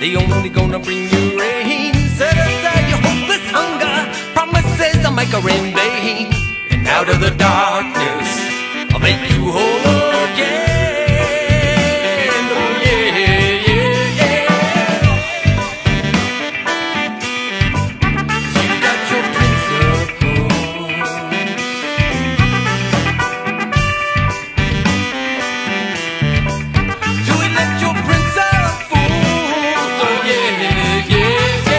they only gonna bring you rain. Set aside your hopeless hunger, promises I'll make a rain vain. And out of the darkness, I'll make you whole again. Oh yeah, yeah, yeah. You got your principles. Do we let your principles? Oh yeah, yeah, yeah.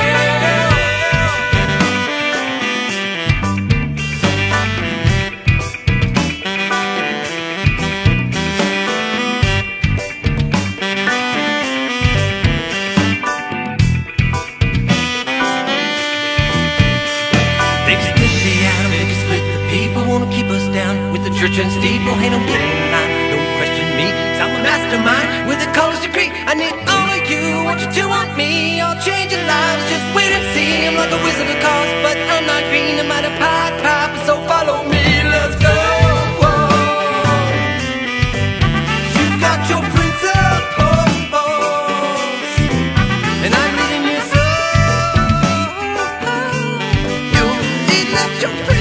Keep us down with the church and steeple. Hey, don't get in line, don't question me, 'cause I'm a mastermind with a college degree. I need all of you, want you to want me. I'll change your lives, just wait and see. I'm like a wizard of course, but I'm not green. I'm out of Pied Piper, so follow me, let's go. You've got your principles, and I'm leading you so. You need to let your principles.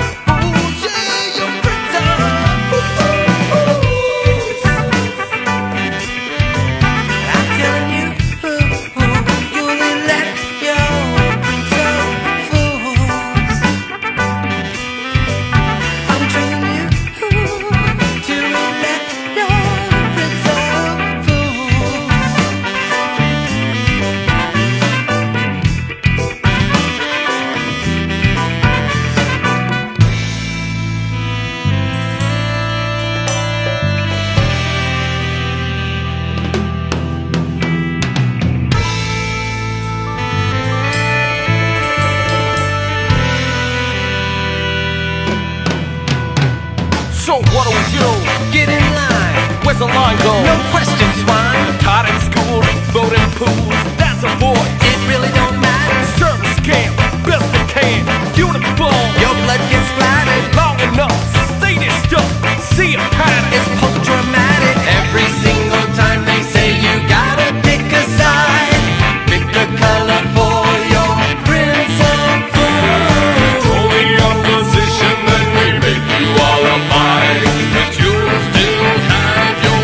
So what do we do? Get in line. Where's the line go? No questions, swine. Taught in school, voting pools, that's a boy. It really don't matter. Service scam, best they can. Uniform, Your blood gets splattered. long enough. Stay this stuff, see a pattern. It's post-traumatic. Every single time they say you gotta pick a side, pick the color for your principles. Only opposition, then we make you all a mine. But you still have your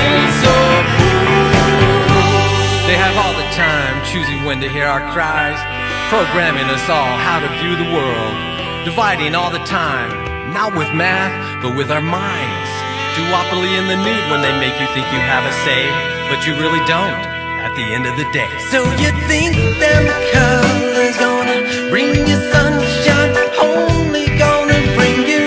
principles. They have all the time, choosing when to hear our cries, programming us all how to view the world, dividing all the time, not with math, but with our minds. Duopoly in the nude when they make you think you have a say, but you really don't at the end of the day. So you think them colors gonna bring you sunshine, only gonna bring you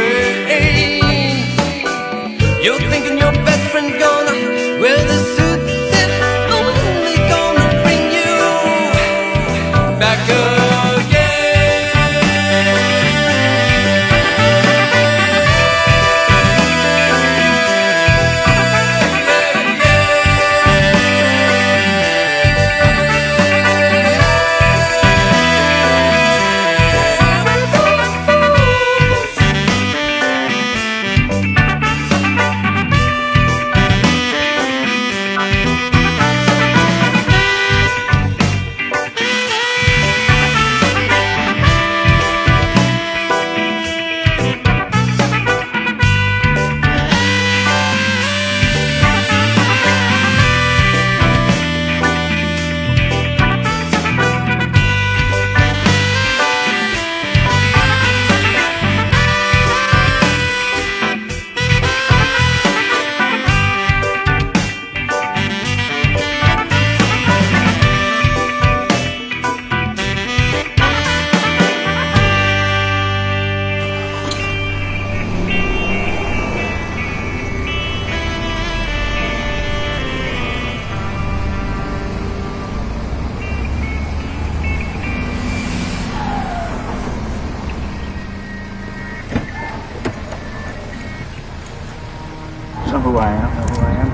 rain. You're thinking your best friend's gonna wear the suit that only gonna bring you back again. Know who I am.